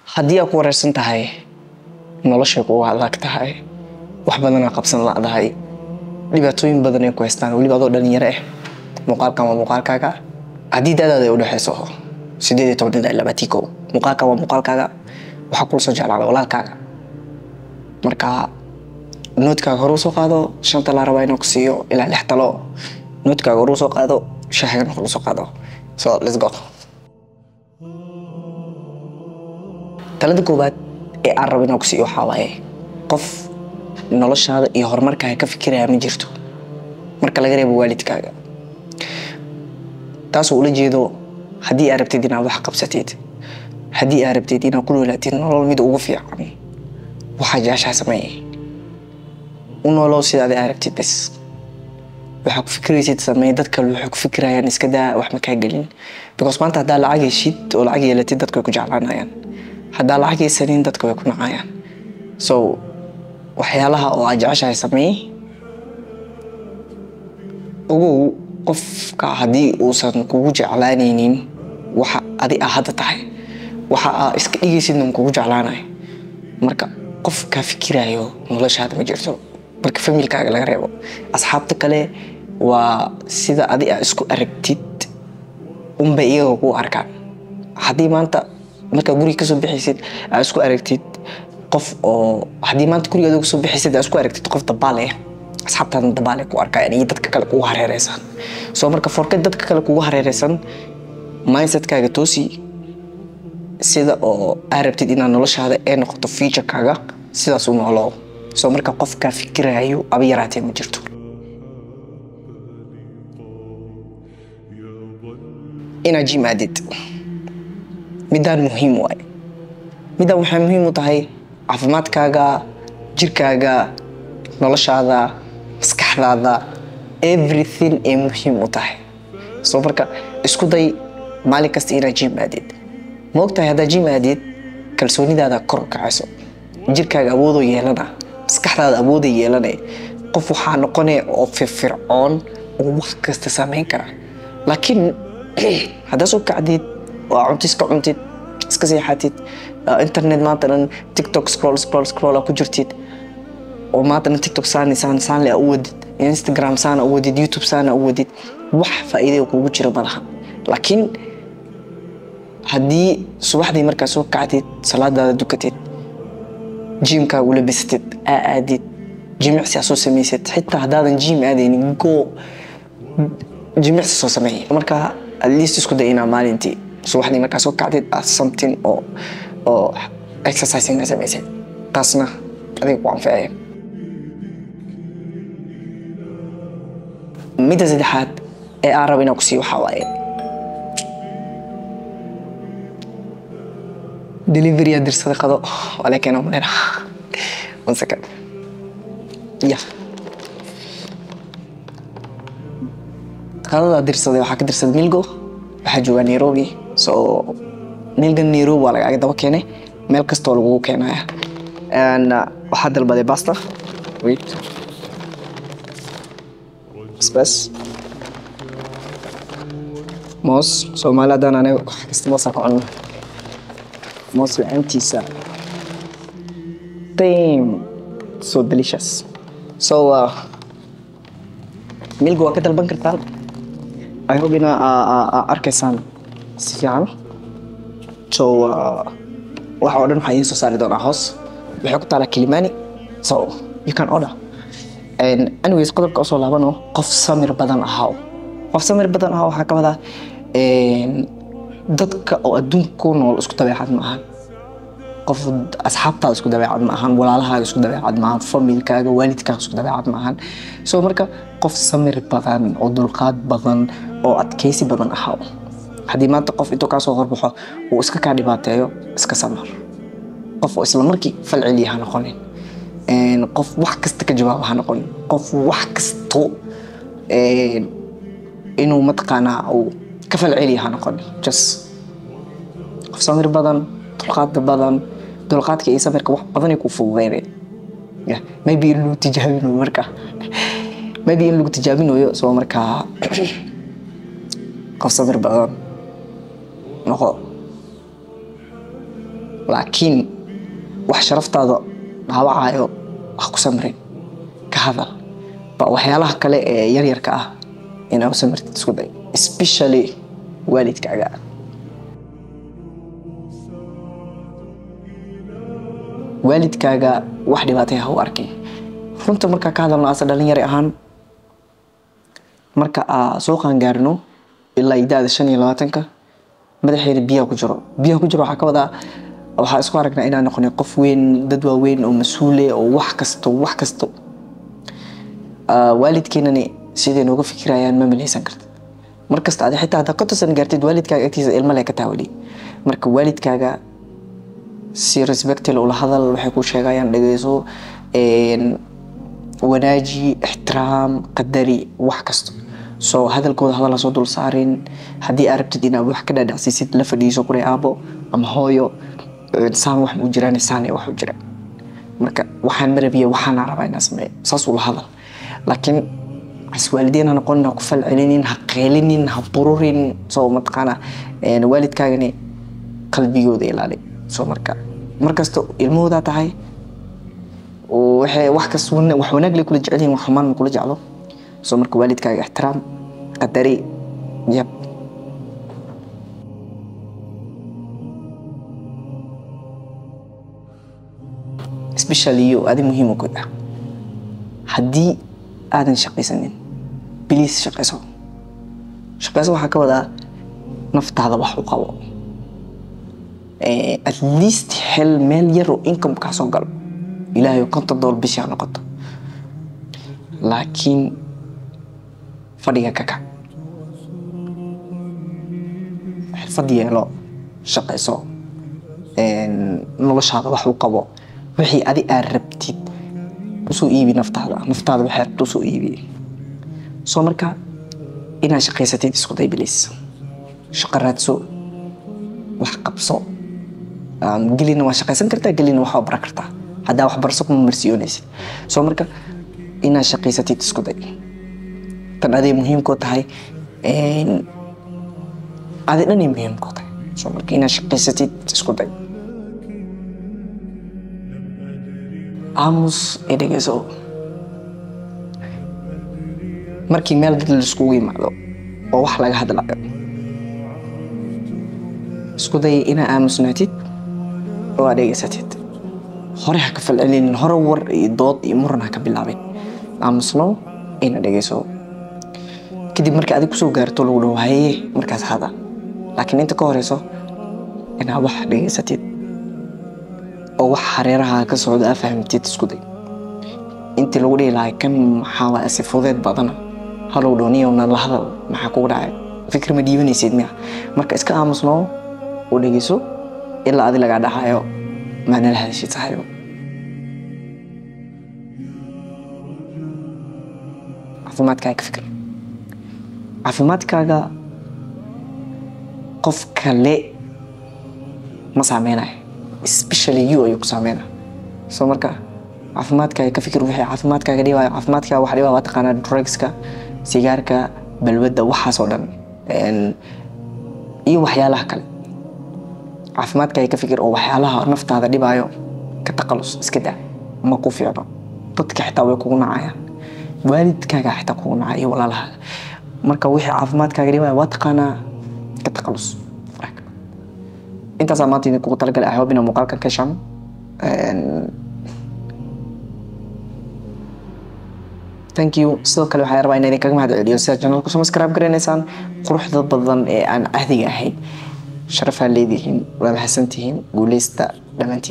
haddii aad ku wareersan tahay nolosha kugu adag tahay wax badan aad qabsan laadahay dhibaatooyin badan ay ku haystaan waliba adoo dhalinyaro ah muuqaalkan waa muuqaalkaaga haddii da'daada ay u dhaxayso 18 ilaa 21 muuqaalkan waa muuqaalkaaga waxa kula soo jeclaada walaalkaaga marka noodkaaga hore u soo qaado shanta la rabaa inuu ku siiyo ilaa 6 talo noodkaaga hore u soo qaado shaahigana hore u soo qaado so let's go talada koobaad ee aan rabo inaan ku siiyo waxaa waaye qof noloshaada iyo horumarkaaga ka fikiraya ma jirto marka laga reebo waalidkaaga taasoo ula jeedo haddii aad rabtid inaad wax qabsatid haddii aad rabtid inaad ku noolaatid nolol mid ugu fiican waxaa jeceshahay sameeye u noolow sidaad aad rabtid bas waxaa ku fikiraysid sameeye dad kale waxay ku fikirayaan iska daa wax ma kaa gelin because maanta haddaa lacag heshid oo lacag yeelatid dadku way ku jeclaanayaan haddaa lacag haysanin dadku way ku nacayaan so waxyaalaha oo aad jeceshahay sameeye ogow qofka haddii uusan kugu jeclaanaynin waxa adi hadda tahay waxa aad iska dhigaysidna kugu jeclaanayo marka qof ka fikirayo noloshaada ma jirto marka familkaaga laga reebo asxaabta kale waa sida adi aad isku aragtid unbay iyaga ku arkaan haddii maanta marka guriga ka soo bixaysid aad isku aragtid qof oo haddii maanta guriga ka soo bixaysid aad isku aragtid qof dabaale asxaabtaada dabaale ku arkayaan iyo dadka kale kugu hareeraysan soo marka forkad dadka kale kugu hareeraysan mindsetkaaga toosi sida oo aad rabtid inaad noloshaada ay noqoto future-kaaga sidaas u noolow soo marka qof ka fikirayo aba yaraatee ma jirto inaad gym aadid midaan muhiim waay midaan waxay muhiim u tahay caafimaadkaaga jirkaaga noloshaada maskaxdaada everything ay muhiim u tahay soo marka isku day maalin kasta inaad gym aadid ma ogtahay haddaa gym aadid kalsoonidaada kor u kacayso jirkaaga awoodoo yeelana maskaxdaada awoodoo yeelanay qof waxaa noqonaya oo firfircoon oo wax kasta samayn kara laakiin haddaa soo kacdid waa cunto iska cuntid iska seexatid internet maanta dhan tiktok scroll ku jirtid oo maanta dhan tiktok saan le u wadid instagram saana u wadid youtube saana u wadid wax faa'iido kuugu jira malaha laakiin haddii subaxdii markaa soo kacdid salaadaada dukatid jimkaaga ula bisatid aadid jimicsi aad soo samaysid xitaa haddaadan jim aadaynin go jimicsi soo sameey marka at least isku day inaa maalintii subaxdii markaa soo kacdid something oo exercise inaad samaysid taasna adiga ku anficaya midda saddexaad ee aan rabo inaan ku siiyo waxaa waaye delivery dirsaday qado walakin oo maleena 1 second qadada dirsaday waxa ka dirsaday milgo waxa jooga Nairobi so milgan Nairobi waa laga daba keenay meel kasta oo lagu keenaya waxa dalbaday pasta wait bas moos Soomaalidan anaga wax kasta moos ka cunno moos antiisa damn so delicious so milgo waa ka dalban kartaa I hope ina arkaysaan si fiican so waxa oo dhan waxaa idiin soo saari doonaa hoos waxay ku taalaa Kilimani so you can order and anyways qodobka oo soo laabano qof samir badan ahaa waxaa ka wadaa dadka oo adduunka ku nool isku dabeecad ma ahan qof asxaabtaada isku dabeecad ma ahan walaalahaaga isku dabeecad ma ahan familkaaga waalidkaaga isku dabeecad ma ahan so marka qof samir badan oo dulqaad badan oo adkaysi badan ahaa haddii maanta qof intuu kaa soo horbaxo uu iska kaa dhibaateeyo iska samir qof oo isla markii falceliya ha noqonin qof wax kasta ka jawaab ha noqonin qof wax kasto inuu mataqaanaa uu ka falceliya ha noqonin just qof samir badan dulqaadka iyo samirka wax badan ay ku fududeynaya maybe in lagu tijaabinayo soo markaa qof samir badan noqo laakiin wax sharaftaada dhaawacayo wax ku samrin ka hadal ba waxyaalaha kale ee yaryarka ah inaad samirtid isku day especially waalidkaaga wax dhibaatay ha u arkin runta marka ka hadalno asal dhalinyaro ahaan marka soo qaan gaarno ilaa idaada 25ka madaxeena biyo ku jiro waxa ka wada waxa isku aragnaa inaan noqono qof weyn dad waaweyn oo mas'uul ah oo wax kasto waalidkeenana sideen uga fikirayaan ma maleysan kartid markasta aad xitaa hada ka tusan gaartid waalidkaaga agtiisa ilmo leh ka taawali marka waalidkaaga si respect leh ula hadal waxay ku sheegayaan dhageyso wanaaji ixtiraam qadari wax kasto soo hadalkooda hadal soo dul saarin hadii arabtid inaad wax ka dhaadhacsiisid la fadhiiso qore aabo ama hooyo saan wax u jiraan saan wax u jiraan marka waxaan marabiye waxaan rabaa inaan sameeyo saas ula hadal laakiin aswaalidina noqonna ku falcelinin ha qeelinin ha bururin soo matqana waalidkaagani qalbigooda ilaali soo markasto ilmooda tahay oo wax kasto wax wanaag leh kula jecelin wax xumaan kula jeclo soo marka waalidkaaga ixtiraam qadari yab especially you adi muhiim ku ah hadii aadan shaqaysanin please shaqayso waxa ka wada naftaada wax u qabo at least hel meel yar oo income ka soo gal ilaahay $50 bishii noqoto laakiin fadhiga ka kac fadhiyeelo shaqayso noloshaada wax u qabo wixii adi aad rabtid soo iibi naftaada waxay rabto soo iibi soo marka ina shaqaysatid isku day bilis shaqo raadso wax qabso gelina waa shaqaysan kartaa gelina wax baran kartaa hadaa wax barso kuma marsiyoonaysid soo marka ina shaqaysatid isku day tan aday muhiim ku tahay aday dhan muhiim ku tahay soo marka ina shaqaysatid isku day aamus edegayso markii meel dad la isku yimaado oo wax laga hadlayo isku day ina aamusnaatid oo adeegsatid hore ha ka falcelin hore war iyo dood iyo muran ha ka bilaabin aamusno ina dhageyso kadib marka aad ku soo gaarto lagu dhawaayay markaas hada laakiin inta ka horeyso ina wax dhageysatid oo wax hareeraha ka socda fahamtid isku day inta lagu dheelay kan maxaa si fudeed badan halow dooniyo na la hadal maxaa ku dhacay fikir ma diibanaysid miya marka iska aamusno oo dhageyso ilaa aad laga dhaxayo maana la hadashid tahayo caafimaadkaaga qof kale ma saameynayo especially you ayu ku saameyna soo marka caafimaadkaaga ka fikir wixii caafimaadkaaga dhibayo caafimaadkaaga wax dhibaa waa taqaana drugska sigaarka balwada waxaas oo dhan iyo waxyaalaha kale caafimaadkaaga ka fikir oo waxyaalaha naftaada dhibayo ka taqalus iska daa ma ku fiicno dadka xitaa way kugu nacayaan waalidkaaga xitaa kugu nacayo walaalaha marka wixii caafimaadkaaga dhibayo waa taqaana ka taqalus intaas maanta idin kugu talagalay I hope inaan muuqaalkan ka heshaan thank you sidoo kale waxaan rabaa inaan idinkaga mahadceliyo sida channelka soo subscribe garanaysaan quruxda badan ee aan ahdiga ahayn sharaf leedihiin waa mahadsantihiin guuleysta dhamantiin